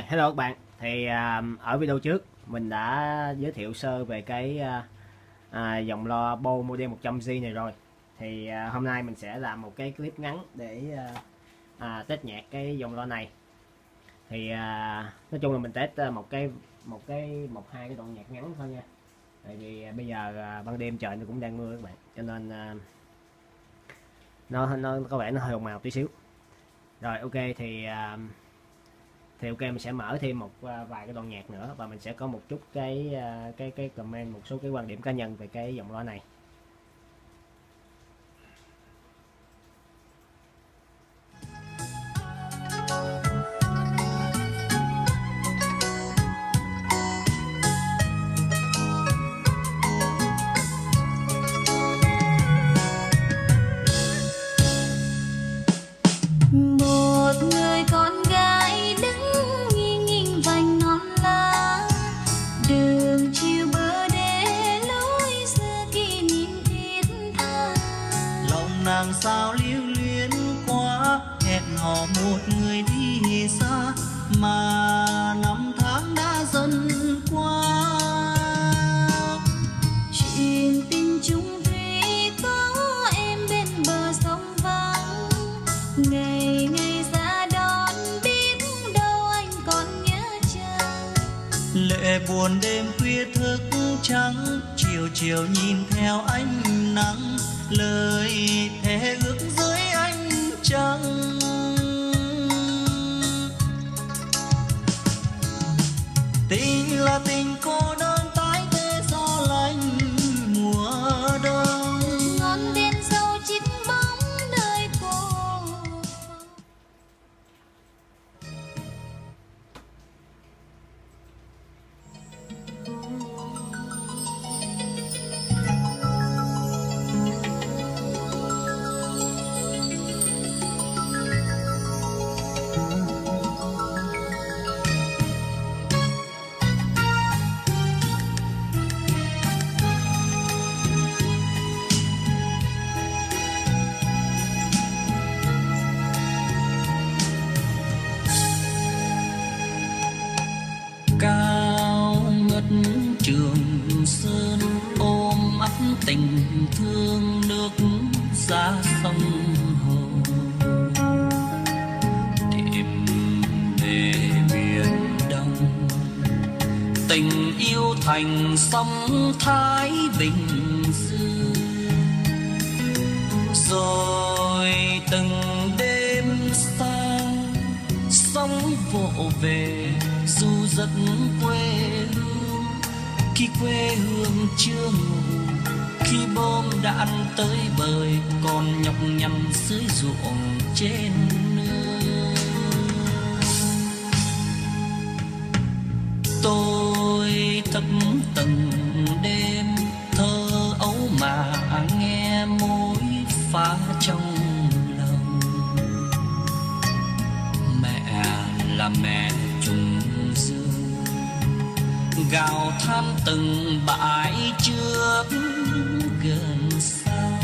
Rồi, hello các bạn. Thì ở video trước mình đã giới thiệu sơ về cái dòng loa Bose model 100G này rồi. Thì hôm nay mình sẽ làm một cái clip ngắn để test nhạc cái dòng loa này. Thì nói chung là mình test một hai cái đoạn nhạc ngắn thôi nha. Tại vì bây giờ ban đêm trời nó cũng đang mưa các bạn, cho nên nó có vẻ nó hơi ồn ào tí xíu. Rồi ok thì ok, mình sẽ mở thêm một vài cái đoạn nhạc nữa và mình sẽ có một chút cái comment, một số cái quan điểm cá nhân về cái dòng loa này. Một người con gái đứng nghiêng nghiêng vành non lá, đường chiều bờ đê lối xưa kỷ niệm thiết tha. Lòng nàng sao lưu luyến quá, hẹn hò một người đi xa, mà năm tháng đã dần qua. Chuyện tình chung thủy có em bên bờ sông vắng, ngày ngày ra đón biết đâu anh còn nhớ chăng. Lệ buồn đêm khuya thức trắng, chiều chiều nhìn theo ánh nắng, lời thề ước dưới ánh trăng. Tình là tình cô đơn tái tê gió lạnh mùa đông. Ngọn đèn dầu chít bóng đời cô. Cao ngất Trường Sơn ôm ấp tình thương nước ra sông Hồ, tìm về miền Đông. Tình yêu thành sông Thái Bình Dương, rồi từng đêm xa sóng vỗ về du giấc quê hương. Khi quê hương chưa ngủ, khi bom đạn tới bời, còn nhọc nhằn dưới ruộng trên nương. Tôi thấp từng đêm thơ ấu mà nghe mối pha trong lòng. Mẹ là mẹ trùng dương, gào than từng bãi trước gần sau.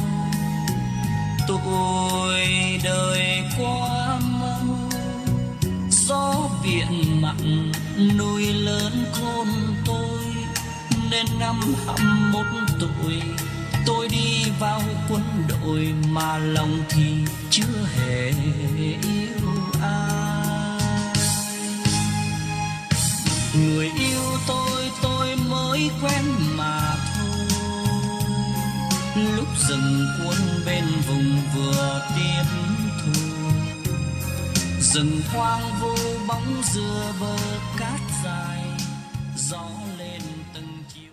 Tôi đời quá mau, gió biển mặn nuôi lớn khôn tôi, nên năm 21 tuổi tôi đi vào quân đội, mà lòng thì chưa hề yêu ai. Người yêu tôi mới quen mà thôi, lúc rừng cuốn bên vùng vừa tiếp thu. Rừng hoang vu bóng dừa bờ cát dài, gió lên từng chiều.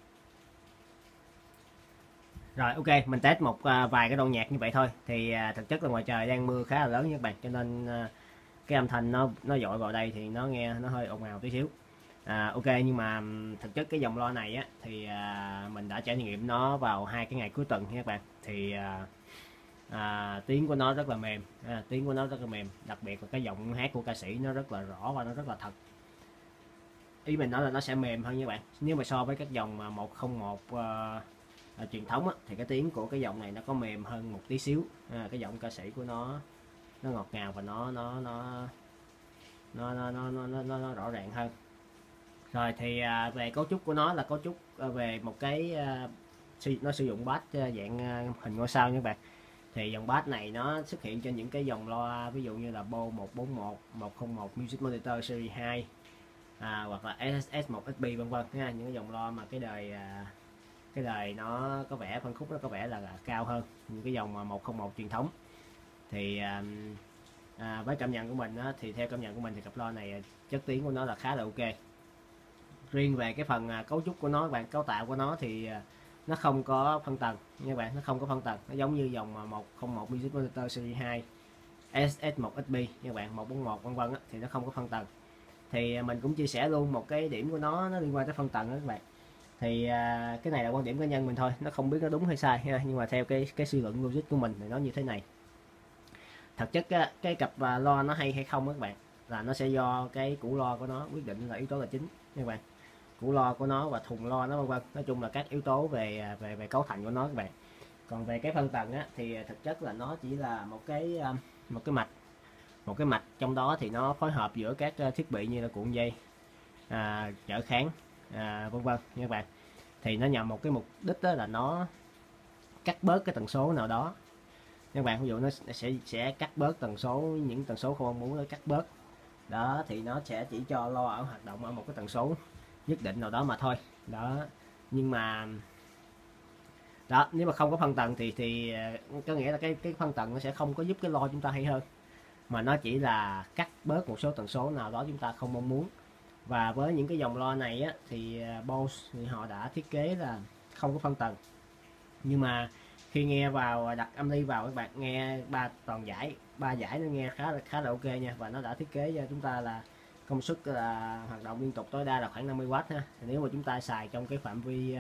Rồi ok, mình test một vài cái đoạn nhạc như vậy thôi. Thì thực chất là ngoài trời đang mưa khá là lớn nha các bạn, cho nên cái âm thanh nó dội vào đây thì nó nghe nó hơi ồn ào tí xíu. Ok, nhưng mà thực chất cái dòng loa này á thì mình đã trải nghiệm nó vào 2 cái ngày cuối tuần nha các bạn. Thì tiếng của nó rất là mềm, tiếng của nó rất là mềm, đặc biệt là cái giọng hát của ca sĩ nó rất là rõ và nó rất là thật. Ý mình nói là nó sẽ mềm hơn nha các bạn. Nếu mà so với các dòng mà 101 truyền thống á, thì cái tiếng của cái dòng này nó có mềm hơn một tí xíu. Cái giọng ca sĩ của nó ngọt ngào và nó rõ ràng hơn. Rồi thì về cấu trúc của nó là cấu trúc về một cái nó sử dụng bass dạng hình ngôi sao nha các bạn. Thì dòng bass này nó xuất hiện trên những cái dòng loa ví dụ như là Bo 141, 101 Music Monitor Series 2 hoặc là SS1XB vân vân nha, những cái dòng loa mà cái đời nó có vẻ phân khúc nó có vẻ là cao hơn những cái dòng 101 truyền thống. Thì với cảm nhận của mình á, thì theo cảm nhận của mình thì cặp loa này chất tiếng của nó là khá là ok. Riêng về cái phần cấu trúc của nó các bạn, cấu tạo của nó thì nó không có phân tầng nha các bạn, nó không có phân tầng, nó giống như dòng 101 Music Monitor Series 2, SS1XB nha các bạn, 141 vân vân thì nó không có phân tầng. Thì mình cũng chia sẻ luôn một cái điểm của nó liên quan tới phân tầng đó các bạn. Thì cái này là quan điểm cá nhân mình thôi, nó không biết nó đúng hay sai ha, nhưng mà theo cái suy luận logic của mình thì nó như thế này. Thật chất cái cặp loa nó hay hay không các bạn là nó sẽ do cái củ loa của nó quyết định, là yếu tố là chính nha các bạn. Củ loa của nó và thùng loa nó vân vân, nói chung là các yếu tố về cấu thành của nó các bạn. Còn về cái phân tầng á, thì thực chất là nó chỉ là một cái mạch trong đó thì nó phối hợp giữa các thiết bị như là cuộn dây, trở kháng, vân vân nha các bạn. Thì nó nhằm một cái mục đích đó là nó cắt bớt cái tần số nào đó các bạn, ví dụ nó sẽ cắt bớt những tần số không mong muốn, nó cắt bớt đó, thì nó sẽ chỉ cho loa ở hoạt động ở một cái tần số nhất định nào đó mà thôi đó. Nhưng mà đó, nếu mà không có phân tầng thì có nghĩa là cái phân tầng nó sẽ không có giúp cái loa chúng ta hay hơn, mà nó chỉ là cắt bớt một số tần số nào đó chúng ta không mong muốn. Và với những cái dòng loa này á, thì Bose thì họ đã thiết kế là không có phân tầng, nhưng mà khi nghe vào đặt âm ly vào các bạn nghe ba giải nó nghe khá là ok nha. Và nó đã thiết kế cho chúng ta là công suất là hoạt động liên tục tối đa là khoảng 50W ha. Nếu mà chúng ta xài trong cái phạm vi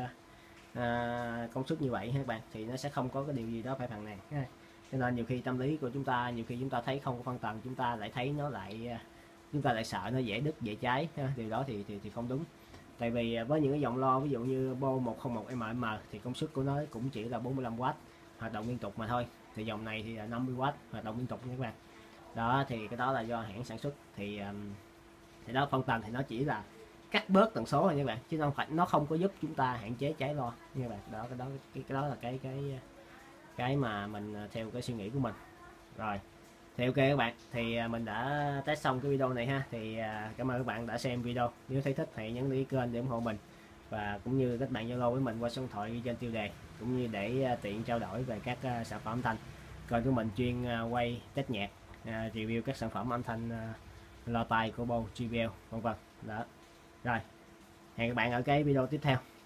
công suất như vậy các bạn thì nó sẽ không có cái điều gì đó phải phàn nàn ha. Cho nên nhiều khi tâm lý của chúng ta, nhiều khi chúng ta thấy không có phân tầng, chúng ta lại thấy chúng ta lại sợ nó dễ đứt dễ cháy ha. Điều đó thì không đúng. Tại vì với những cái dòng loa ví dụ như Bo 101mm thì công suất của nó cũng chỉ là 45W hoạt động liên tục mà thôi. Thì dòng này thì là 50W hoạt động liên tục nha các bạn. Đó thì cái đó là do hãng sản xuất. Thì đó, phân tầng thì nó chỉ là cắt bớt tần số thôi nha các bạn, chứ nó không có giúp chúng ta hạn chế cháy loa nha các bạn. Đó cái đó là cái mà mình theo cái suy nghĩ của mình. Rồi thì ok các bạn, thì mình đã test xong cái video này ha. Thì cảm ơn các bạn đã xem video. Nếu thấy thích hãy nhấn đăng ký kênh để ủng hộ mình, và cũng như các bạn Zalo với mình qua số điện thoại ghi trên tiêu đề, cũng như để tiện trao đổi về các sản phẩm âm thanh. Kênh của mình chuyên quay test nhạc, review các sản phẩm âm thanh lo tai của Bose, JBL vân vân đó. Rồi hẹn các bạn ở cái video tiếp theo.